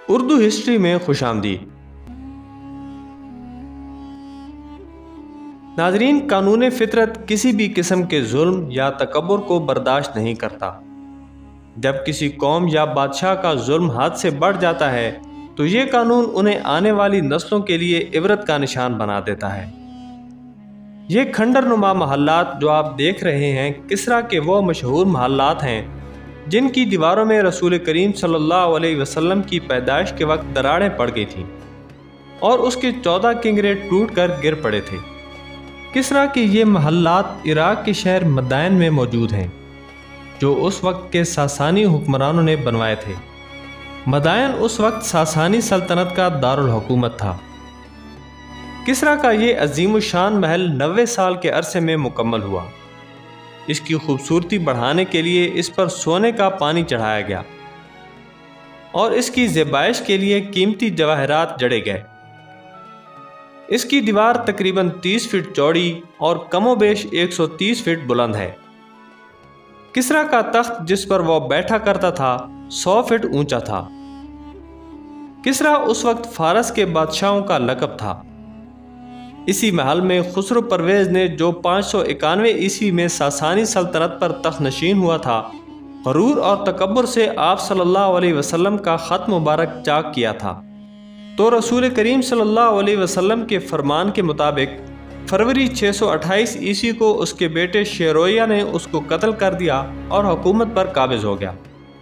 Urdu history میں خوش آمدید۔ ناظرین، قانون فطرت کسی بھی قسم کے ظلم یا تکبر کو برداشت نہیں کرتا۔ جب کسی قوم یا بادشاہ کا ظلم حد سے بڑھ جاتا ہے تو یہ قانون انہیں آنے والی نسلوں کے لیے عبرت کا نشان بنا دیتا ہے۔ یہ کھنڈر نما محلات جو آپ دیکھ رہے ہیں کسریٰ کے وہ مشہور محلات ہیں جن کی دیواروں میں رسول کریم صلی اللہ علیہ وسلم کی پیدائش کے وقت دراڑیں پڑ گئی تھیں اور اس کے 14 کنگرے ٹوٹ کر گر پڑے تھے۔ کسریٰ کے یہ محلات عراق کے شہر مدائن میں موجود ہیں جو اس وقت کے ساسانی حکمرانوں نے بنوائے تھے۔ مدائن اس وقت ساسانی سلطنت کا دارالحکومت تھا۔ کسریٰ کا یہ عظیم الشان محل 90 سال کے عرصے میں مکمل ہوا۔ اس کی خوبصورتی بڑھانے کے لیے اس پر سونے کا پانی چڑھایا گیا اور اس کی زیبائش کے لیے قیمتی جواہرات جڑے گئے۔ اس کی دیوار تقریباً 30 فٹ چوڑی اور کم و بیش 130 فٹ بلند ہے۔ کسریٰ کا تخت جس پر وہ بیٹھا کرتا تھا 100 فٹ اونچا تھا۔ کسریٰ اس وقت فارس کے بادشاہوں کا لقب تھا۔ اسی محل میں خسرو پرویز نے جو 591 عیسوی میں ساسانی سلطنت پر تخت نشین ہوا تھا، غرور اور تکبر سے آپ صلی اللہ علیہ وسلم کا خط مبارک چاک کیا تھا، تو رسول کریم صلی اللہ علیہ وسلم کے فرمان کے مطابق فروری 628 عیسوی کو اس کے بیٹے شیرویہ نے اس کو قتل کر دیا اور حکومت پر قابض ہو گیا۔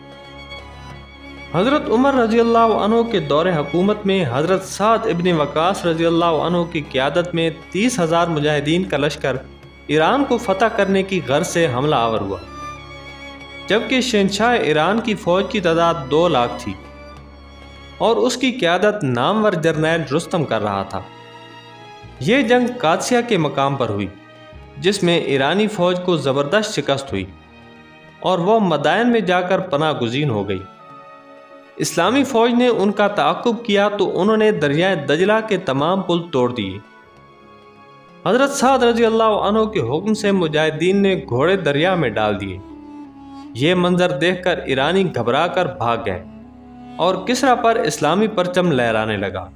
حضرت عمر رضی اللہ عنہ کے دور حکومت میں حضرت سعد ابن وقاص رضی اللہ عنہ کی قیادت میں 30,000 مجاہدین کا لشکر ایران کو فتح کرنے کی غرض سے حملہ آور ہوا، جبکہ شہنشاہ ایران کی فوج کی تعداد 2 لاکھ تھی اور اس کی قیادت نامور جرنیل رستم کر رہا تھا۔ یہ جنگ قادسیہ کے مقام پر ہوئی جس میں ایرانی فوج کو زبردست شکست ہوئی اور وہ مدائن میں جا کر پناہ گزین ہو گئی۔ اسلامی فوج نے ان کا تعاقب کیا تو انہوں نے دریائے دجلہ کے تمام پل توڑ دیے۔ حضرت سعد رضی اللہ عنہ کے حکم سے مجاہدین نے گھوڑے دریا میں ڈال دیے۔ یہ منظر دیکھ کر ایرانی گھبرا کر بھاگ گئے اور کسریٰ پر اسلامی پرچم لہرانے لگا۔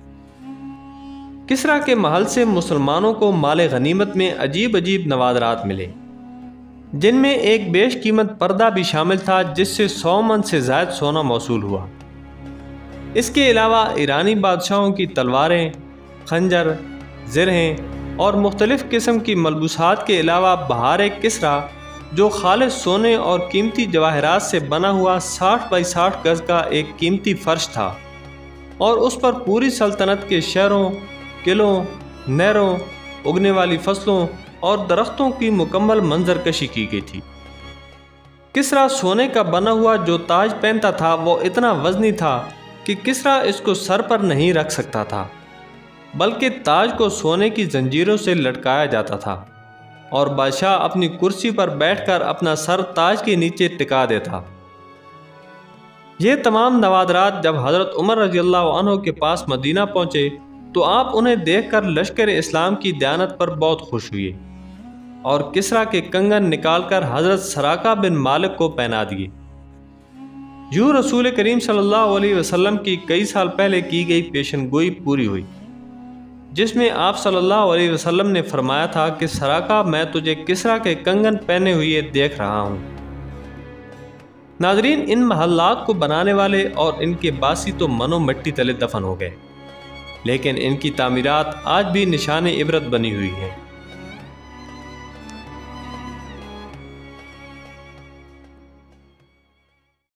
کسریٰ کے محل سے مسلمانوں کو مال غنیمت میں عجیب عجیب نوادرات ملے، جن میں ایک بیش قیمت پردہ بھی شامل تھا جس سے 100 من سے زائد سونا موصول ہوا۔ اس کے علاوہ ایرانی بادشاہوں کی تلواریں، خنجر، زرہیں اور مختلف قسم کی ملبوسات کے علاوہ بہار کسریٰ جو خالص سونے اور قیمتی جواہرات سے بنا ہوا 60 بائی 60 گز کا ایک قیمتی فرش تھا اور اس پر پوری سلطنت کے شہروں، قلعوں، نہروں، اگنے والی فصلوں اور درختوں کی مکمل منظر کشی کی گئی تھی۔ کسریٰ سونے کا بنا ہوا جو تاج پہنتا تھا وہ اتنا وزنی تھا کہ کسریٰ اس کو سر پر نہیں رکھ سکتا تھا، بلکہ تاج کو سونے کی زنجیروں سے لٹکایا جاتا تھا اور بادشاہ اپنی کرسی پر بیٹھ کر اپنا سر تاج کے نیچے ٹکا دیتا۔ یہ تمام نوادرات جب حضرت عمر رضی اللہ عنہ کے پاس مدینہ پہنچے تو آپ انہیں دیکھ کر لشکر اسلام کی دیانت پر بہت خوش ہوئے اور کسریٰ کے کنگن نکال کر حضرت سراقہ بن مالک کو پہنا دیے۔ یوں رسول کریم صلی اللہ علیہ وسلم کی کئی سال پہلے کی گئی پیشن گوئی پوری ہوئی، جس میں آپ صلی اللہ علیہ وسلم نے فرمایا تھا کہ سراقہ میں تجھے کسریٰ کے کنگن پہنے ہوئے دیکھ رہا ہوں۔ ناظرین، ان محلات کو بنانے والے اور ان کے باسی تو منو مٹی تلے دفن ہو گئے، لیکن ان کی تعمیرات آج بھی نشان عبرت بنی ہوئی ہیں۔